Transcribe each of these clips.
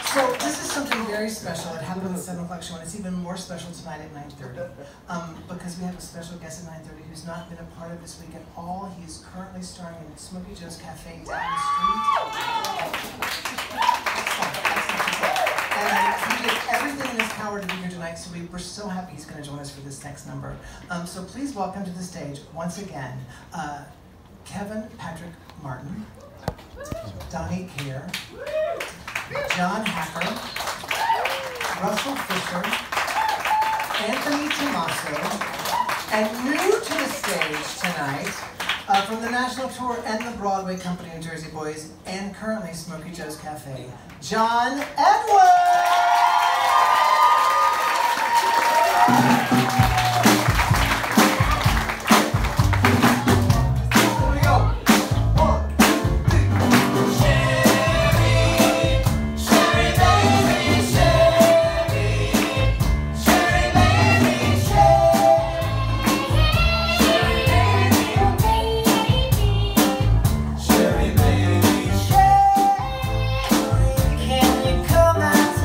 So this is something very special. It happened on the 7 o'clock show, and it's even more special tonight at 9:30. Because we have a special guest at 9:30 who's not been a part of this week at all. He is currently starring in Smokey Joe's Cafe down the street. And he did everything in his power to be here tonight, so we're so happy he's going to join us for this next number. So please welcome to the stage, once again, Kevin Patrick Martin, Donnie Keir, John Hacker, Russell Fisher, Anthony Tomaso, and new to the stage tonight, from the national tour and the Broadway company of Jersey Boys, and currently Smokey Joe's Cafe, John Edwards! Can you come and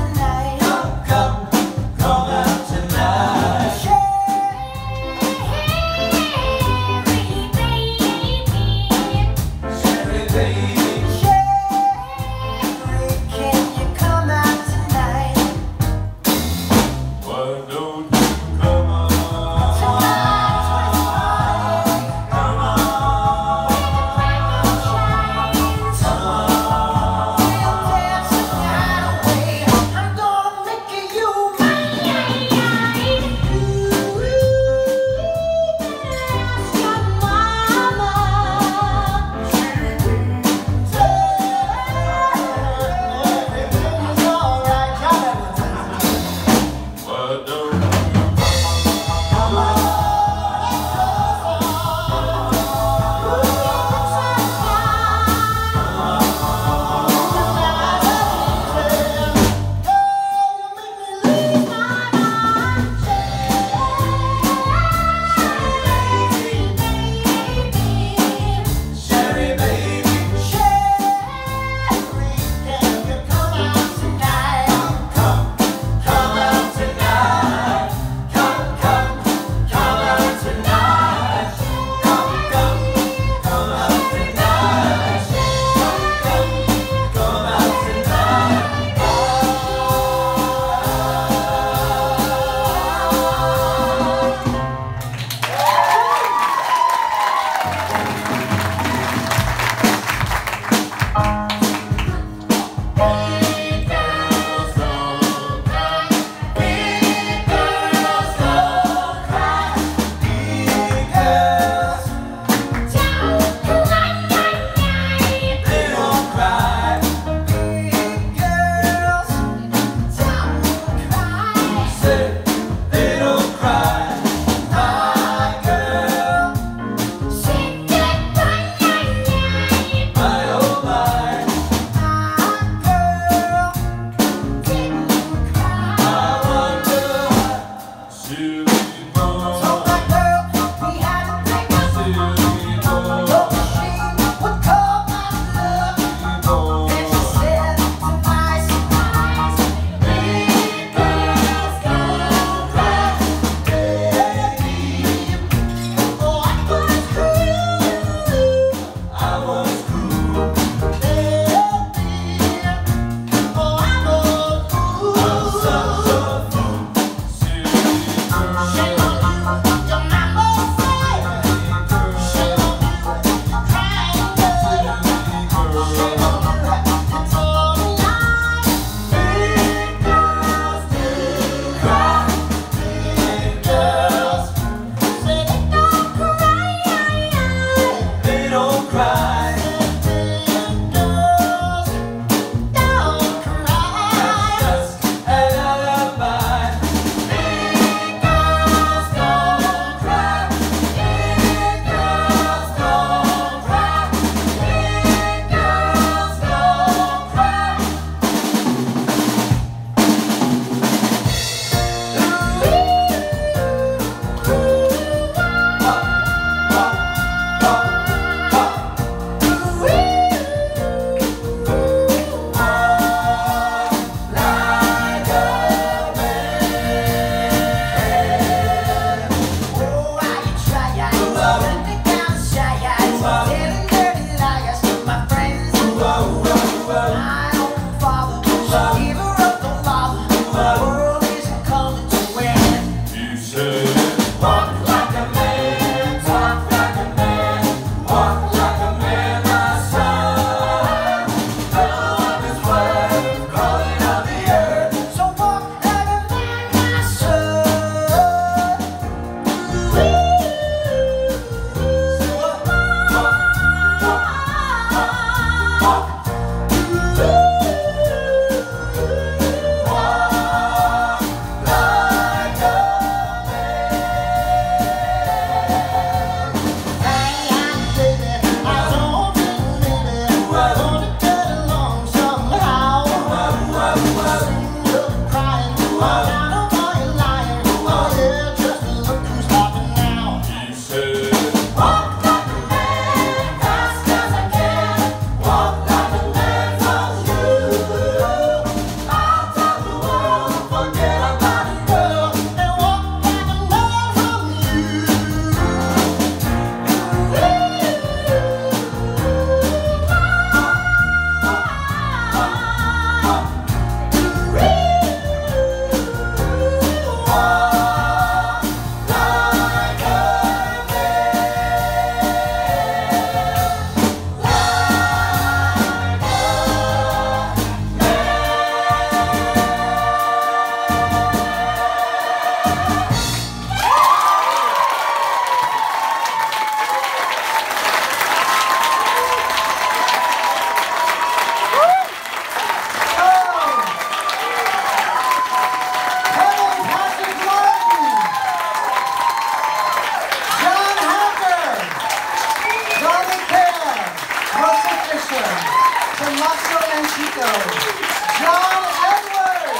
Tommaso Manchico, John Edward.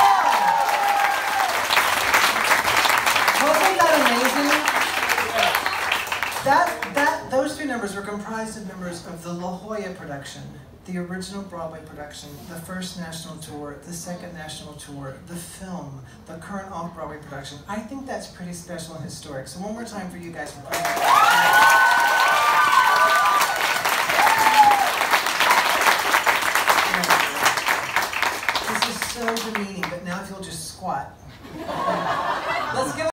Wasn't that amazing? Those three numbers were comprised of members of the La Jolla production, the original Broadway production, the first national tour, the second national tour, the film, the current off-Broadway production. I think that's pretty special and historic. So one more time for you guys. This is so demeaning, but now if you'll just squat. Let's give